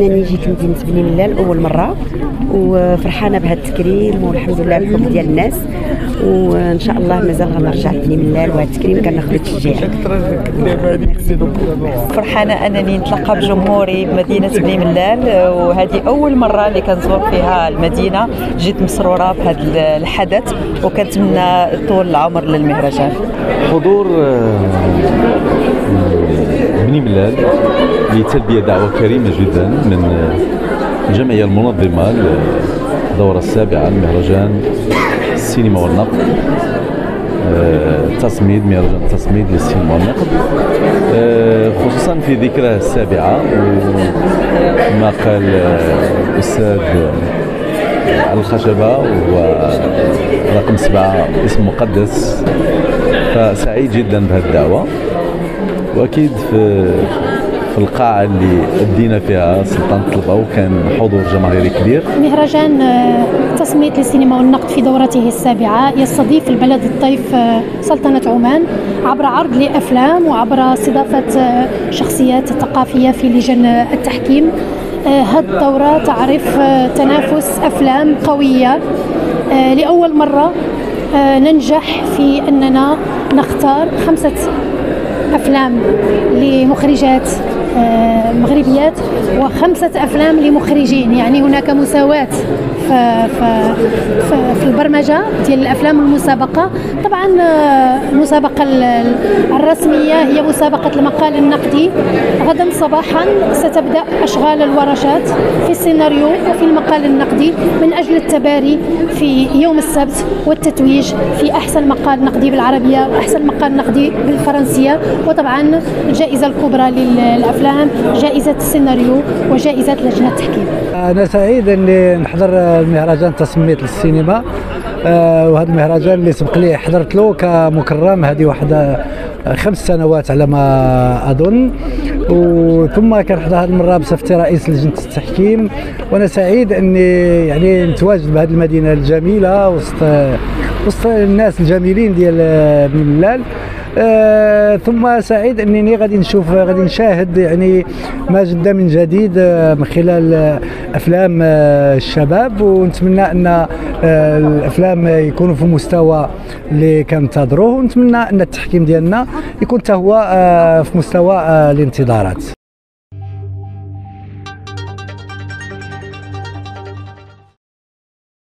انني جيت لمدينه بني ملال اول مره، وفرحانه بهذا التكريم والحمد لله على الحب ديال الناس، وان شاء الله مازال غنرجع لبني ملال، وهذا التكريم كناخذ تشجيع. فرحانه انني نتلقى بجمهوري بمدينه بني ملال، وهذه اول مره اللي كنزور فيها المدينه. جيت مسروره بهذا الحدث وكنتمنى طول العمر للمهرجان. حضور بني ملال لتلبية دعوة كريمة جدا من الجمعية المنظمة للدورة السابعة لمهرجان السينما والنقد، مهرجان التصميد للسينما والنقد، خصوصا في ذكراه السابعة. وما قال الأستاذ على الخشبة ورقم 7 اسم مقدس، فسعيد جدا بهذه الدعوة. واكيد في القاعه اللي ادينا فيها سلطنه طلبه وكان حضور جماهيري كبير. مهرجان تصميت للسينما والنقد في دورته السابعه يستضيف البلد الضيف سلطنه عمان عبر عرض لافلام وعبر استضافه شخصيات ثقافيه في لجان التحكيم. هذه الدوره تعرف تنافس افلام قويه. لاول مره ننجح في اننا نختار 5 أفلام لمخرجات مغربيات و5 أفلام لمخرجين، يعني هناك مساواة في البرمجة ديال الأفلام المسابقة. طبعا المسابقة الرسمية هي مسابقة المقال النقدي. غدا صباحا ستبدأ أشغال الورشات في السيناريو وفي المقال النقدي من أجل التباري في يوم السبت والتتويج في أحسن مقال نقدي بالعربية وأحسن مقال نقدي بالفرنسية، وطبعا الجائزة الكبرى للأفلام جائزة السيناريو وجائزة لجنة التحكيم. أنا سعيد أني نحضر المهرجان تصميت للسينما، وهذا المهرجان اللي سبق لي حضرت له كمكرم هذه واحد 5 سنوات على ما أظن، وثم كنحضر هذه المرة بصفتي رئيس لجنة التحكيم. وأنا سعيد أني يعني نتواجد بهذه المدينة الجميلة وسط الناس الجميلين ديال بني ملال. ثم سعيد انني غادي نشاهد يعني ما جد من جديد من خلال افلام الشباب، ونتمنى ان الافلام يكونوا في المستوى اللي كننتظروه، ونتمنى ان التحكيم ديالنا يكون حتى هو في مستوى الانتظارات.